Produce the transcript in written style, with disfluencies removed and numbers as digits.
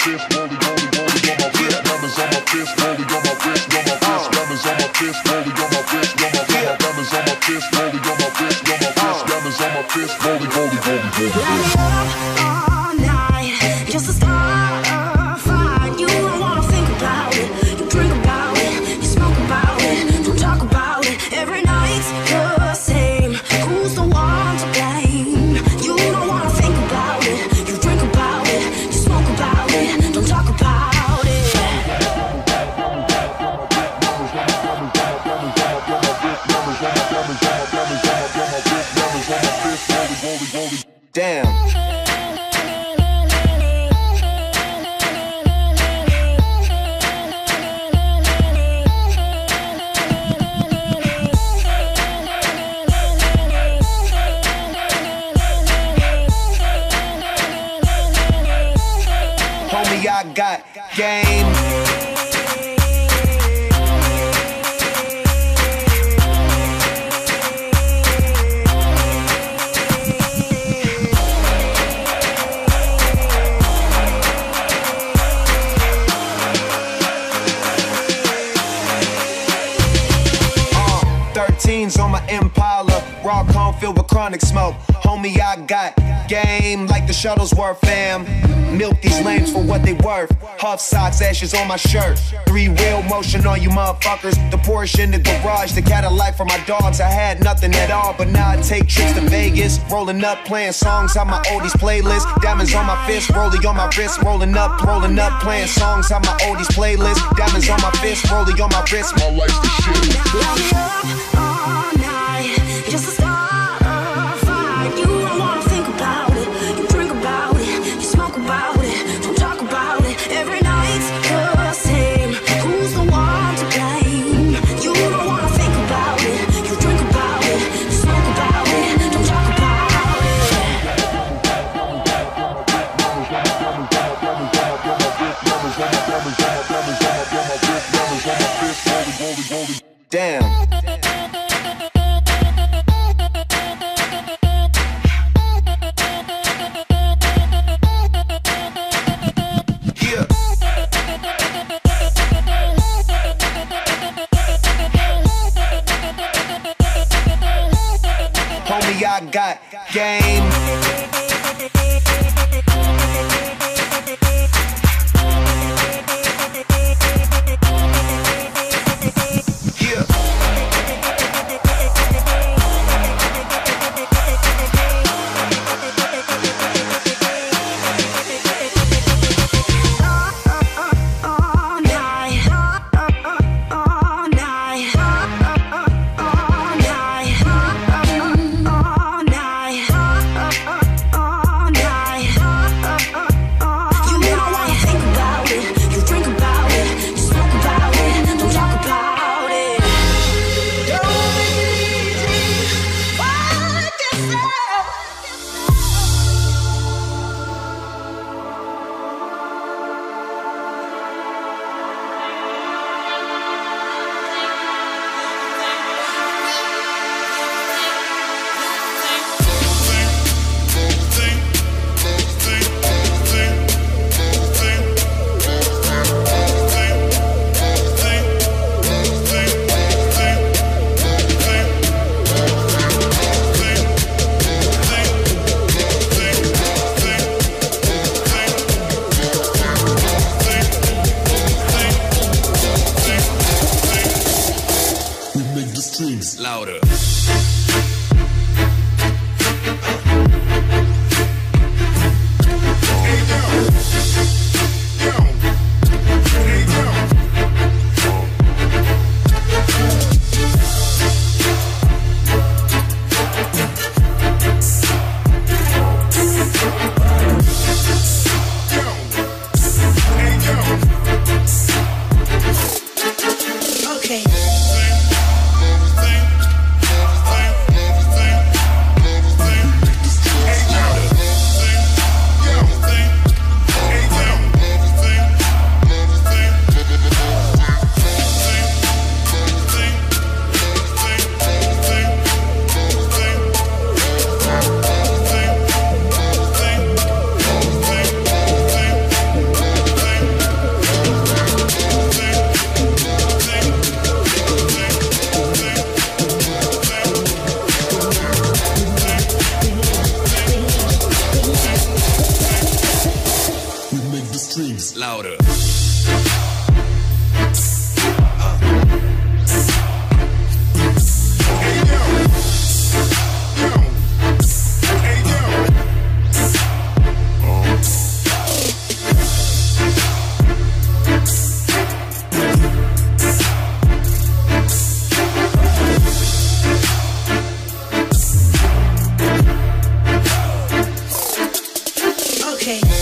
fist, rolling, rolling, rolling on my wrist. Diamonds on my fist, rolling on my wrist, on my wrist. Diamonds on my fist, rolling on my wrist, on my wrist. Diamonds on my fist, rolling on my wrist, on my wrist. Diamonds on my fist, rolling, rolling, rolling, rolling. Light me up all night, just to start a fight. You don't wanna think about it, you drink about it, you smoke about it, don't talk about it. Every night's the same. Who's the one to blame? You don't wanna think about it, you drink about it, you smoke about it, don't talk about it. Damn. Homie, I got game. On my Impala, raw cone filled with chronic smoke. Homie, I got game like the Shuttlesworth fam. Milk these lames for what they worth. Huff socks, ashes on my shirt. 3-wheel motion on you motherfuckers. The Porsche in the garage, the Cadillac for my dogs. I had nothing at all, but now I take trips to Vegas. Rolling up, playing songs on my oldies playlist. Diamonds on my fist, rolling on my wrist. Rolling up, playing songs on my oldies playlist. Diamonds on my fist, rolling on my wrist. My life's the shit. Light me up all night, just to start a fight. You don't wanna think about it, you drink about it, you smoke about it, don't talk about it. Every night's the same. Who's the one to blame? You don't wanna think about it, you drink about it, you smoke about it, don't talk about it. Damn. Homie, I got game. all night. change.